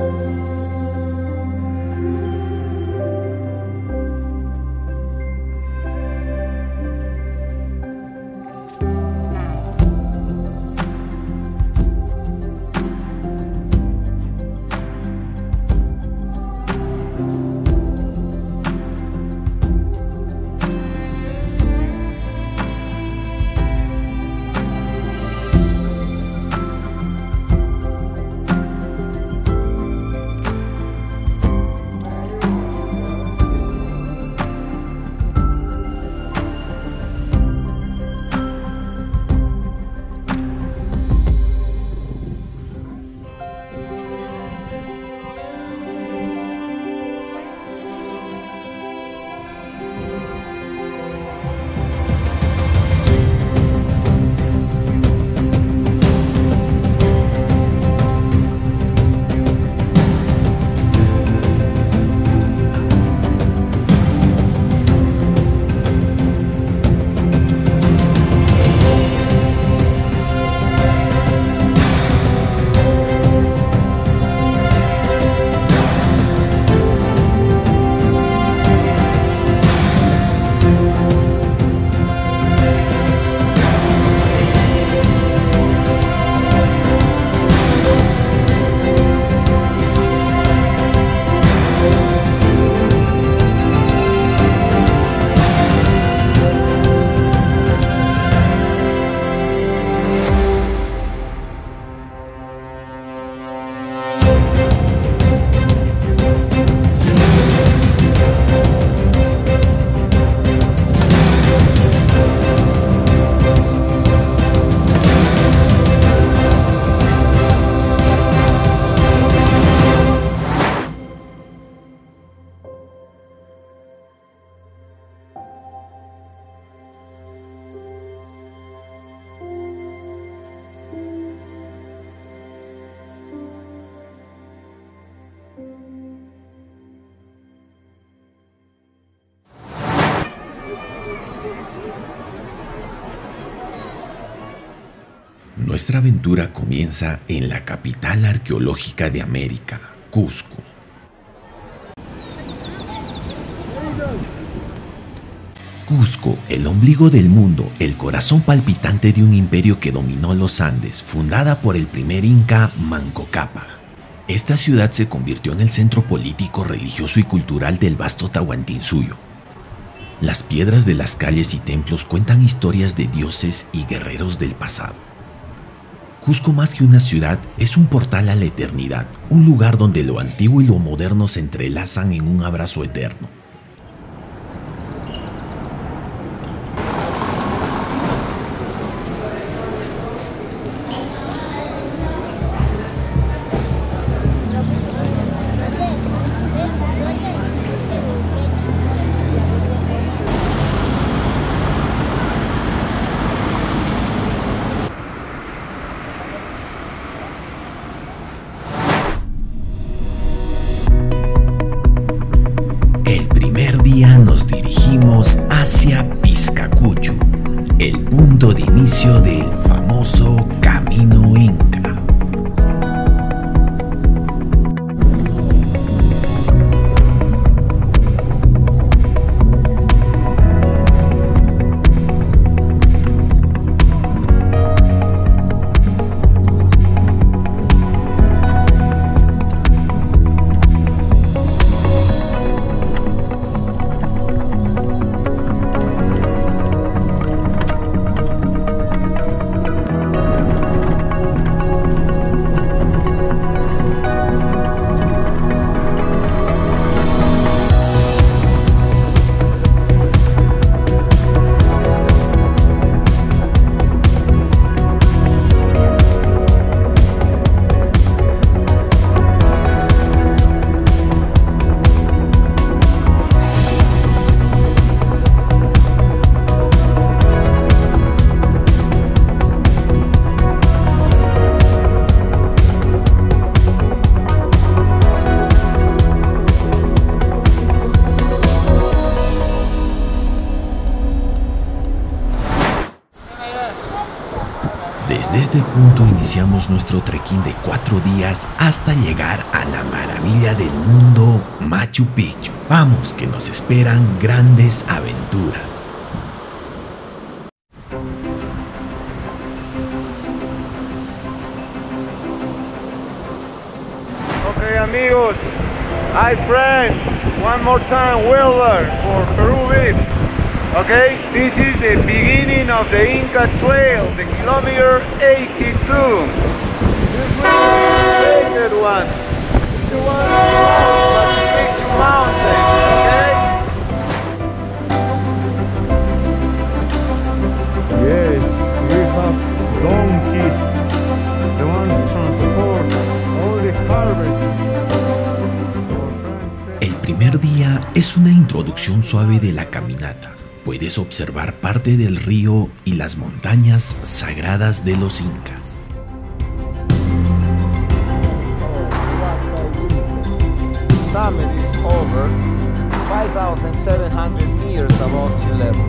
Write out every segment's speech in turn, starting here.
Nuestra aventura comienza en la capital arqueológica de América, Cusco. Cusco, el ombligo del mundo, el corazón palpitante de un imperio que dominó los Andes, fundada por el primer inca Manco Cápac. Esta ciudad se convirtió en el centro político, religioso y cultural del vasto Tahuantinsuyo. Las piedras de las calles y templos cuentan historias de dioses y guerreros del pasado. Cusco, más que una ciudad, es un portal a la eternidad, un lugar donde lo antiguo y lo moderno se entrelazan en un abrazo eterno. El primer día nos dirigimos hacia Piscacuchu, el punto de inicio del famoso Camino Inca. este punto iniciamos nuestro trekking de 4 días hasta llegar a la maravilla del mundo, Machu Picchu. Vamos, que nos esperan grandes aventuras. Okay, amigos, hi friends, one more time, Wilder for Peru VIP. Okay, this is the beginning of the Inca Trail, the kilometer 82. This will be the favorite one. The one across Machu Picchu Mountain, okay? Yes, we have donkeys, the ones transport all the harvest. El primer día es una introducción suave de la caminata. Puedes observar parte del río y las montañas sagradas de los incas. Summit is over 5,700 meters above sea level.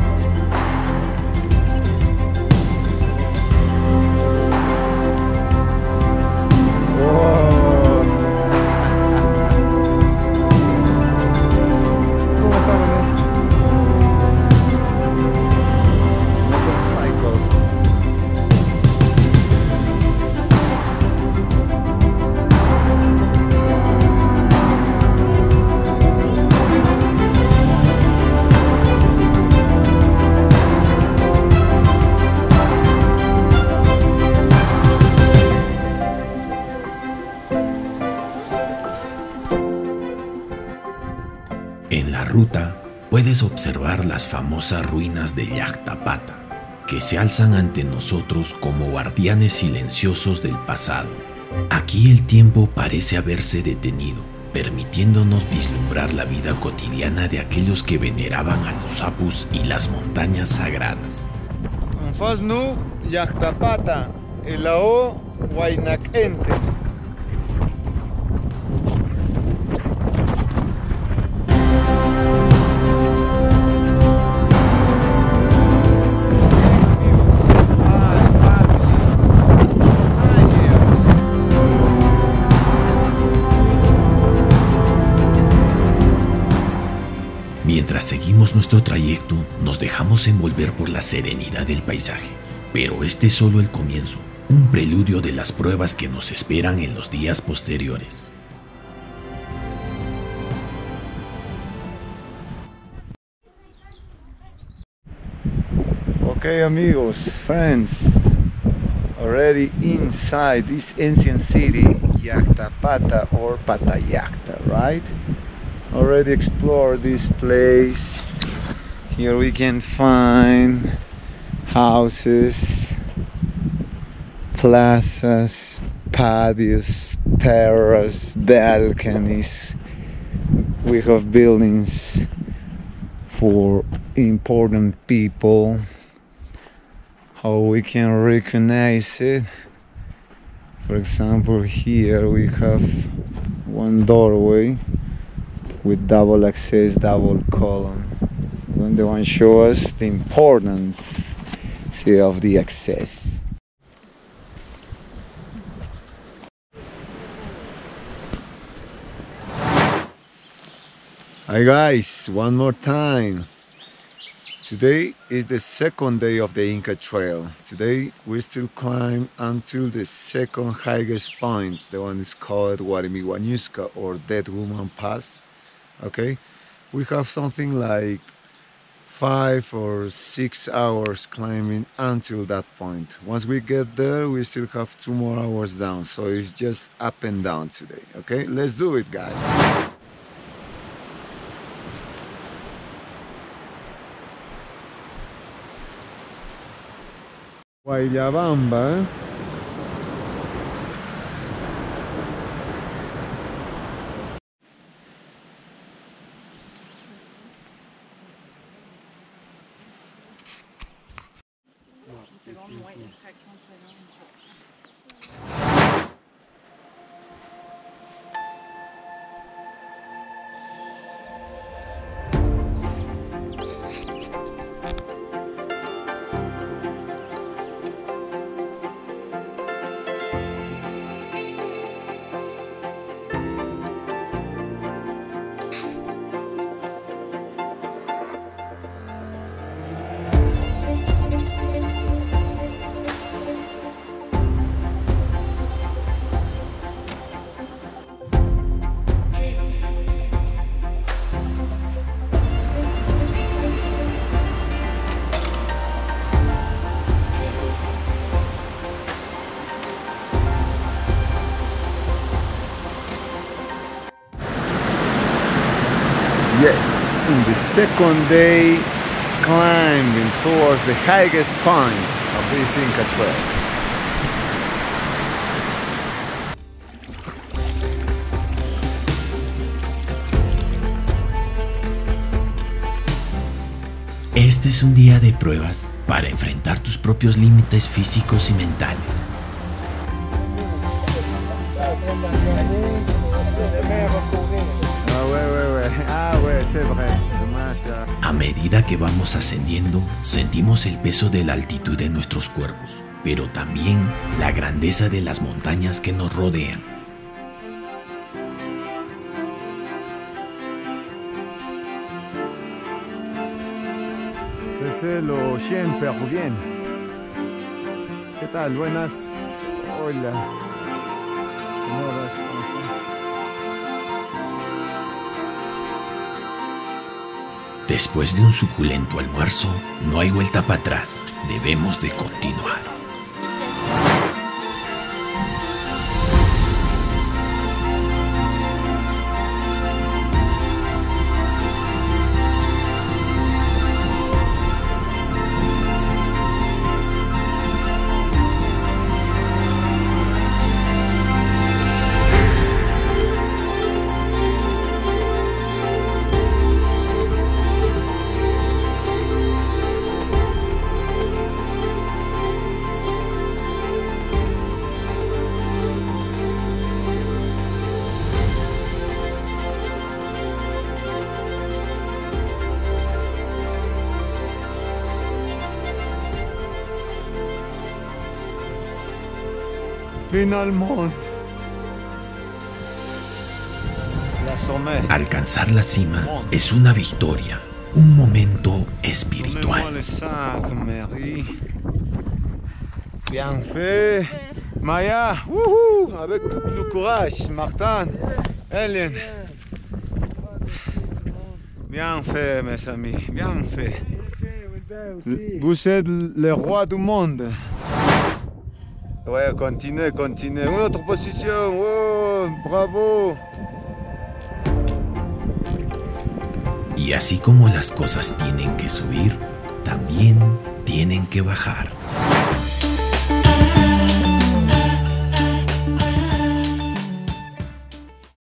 En la ruta puedes observar las famosas ruinas de Llactapata, que se alzan ante nosotros como guardianes silenciosos del pasado. Aquí el tiempo parece haberse detenido, permitiéndonos vislumbrar la vida cotidiana de aquellos que veneraban a los apus y las montañas sagradas. Anfasnu Llactapata, Elao Huaynacente. Mientras seguimos nuestro trayecto, nos dejamos envolver por la serenidad del paisaje, pero este es solo el comienzo, un preludio de las pruebas que nos esperan en los días posteriores. Okay, amigos, friends, already inside this ancient city, Llactapata or Patayacta, right? Already explored this place. Here we can find houses, plazas, patios, terraces, balconies. We have buildings for important people. How we can recognize it? For example, here we have one doorway with double access, double column. When the one show us the importance, see, of the access. Hi guys, one more time. Today is the second day of the Inca Trail. Today we still climb until the second highest point. The one is called Guarimihuañusca or Dead Woman Pass. Okay, we have something like 5 or 6 hours climbing until that point. Once we get there, we still have 2 more hours down, so it's just up and down today. Okay, let's do it, guys. Guayabamba. Yes, in the second day climbing towards the highest point of this Inca Trail. Este es un día de pruebas para enfrentar tus propios límites físicos y mentales. A medida que vamos ascendiendo, sentimos el peso de la altitud en nuestros cuerpos, pero también la grandeza de las montañas que nos rodean. C'est lo siempre bien. ¿Qué tal? Buenas. Hola. Señoras, ¿cómo están? Después de un suculento almuerzo, no hay vuelta para atrás. Debemos de continuar. Finalement, alcanzar la cima es una victoria, un momento espiritual. Bien fait, Maya, avec tout le courage, Martin, Hélène. Bien fait, mes amis, bien fait. Vous êtes le roi du monde. Ouais, continuez, continuez. Une autre position. Oh, bravo. Y así como las cosas tienen que subir, también tienen que bajar.